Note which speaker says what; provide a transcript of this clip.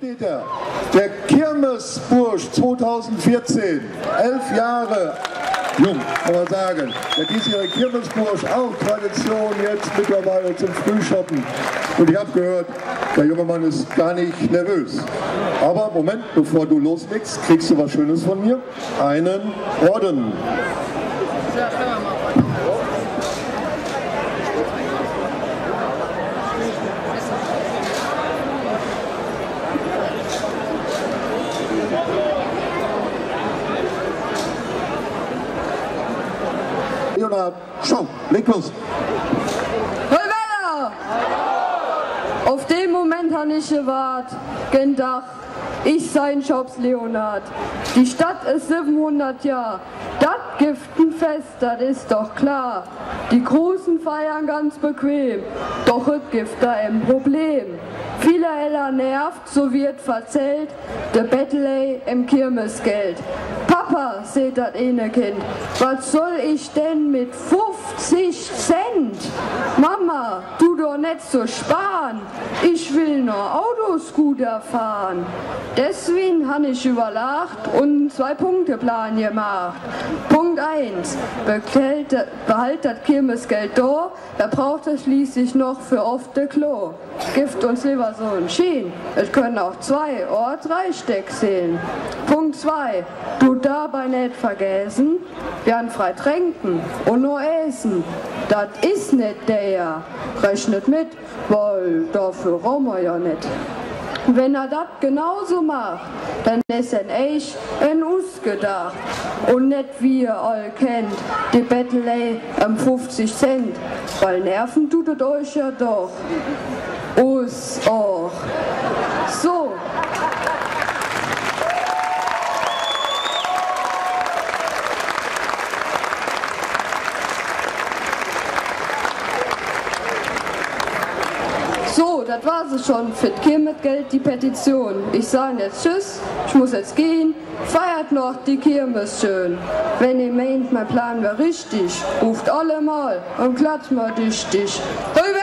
Speaker 1: steht er, der Kirmesbursch 2014, 11 Jahre jung, kann man sagen. Der diesjährige Kirmesbursch, auch Tradition jetzt mittlerweile zum Frühshoppen. Und ich habe gehört, der junge Mann ist gar nicht nervös. Aber Moment, bevor du loslegst, kriegst du was Schönes von mir. Einen Orden.
Speaker 2: Ja, können wir machen.
Speaker 1: Leonhard, schau, leg los.
Speaker 2: Römer! Auf den Moment habe ich gewartet, gedacht, ich sein Jobs Leonhard. Die Stadt ist 700 Jahre. Das gibt ein Fest, das ist doch klar. Die Großen feiern ganz bequem, doch es gibt da ein Problem. Viele Heller nervt, so wird verzählt, der Bettley im Kirmesgeld. Papa, seht das eine Kind, was soll ich denn mit 50 Cent? Mama, tu doch nicht so sparen, ich will nur Autoscooter fahren. Deswegen habe ich überlegt und 2-Punkte-Plan gemacht. Punkt 1, behalt das Kirmesgeld da braucht es schließlich noch für oft de Klo. Gift uns lieber so ein Schien, es können auch 2 oder 3 Steck sehen. Punkt 2, du dabei nicht vergessen, wir haben frei trinken und nur essen. Das ist nicht der, rechnet mit, weil dafür brauchen wir ja nicht. Wenn er das genauso macht, dann ist er echt ein Ausgedacht. Und nicht wie ihr all kennt, die Bettley 50 Cent, weil nerven tut es euch ja doch. Us auch. So. So, das war es schon für das Kirmesgeld, die Petition. Ich sage jetzt Tschüss, ich muss jetzt gehen. Feiert noch die Kirmes schön. Wenn ihr meint, mein Plan wäre richtig, ruft alle mal und klatscht mal dichtig. Rüber!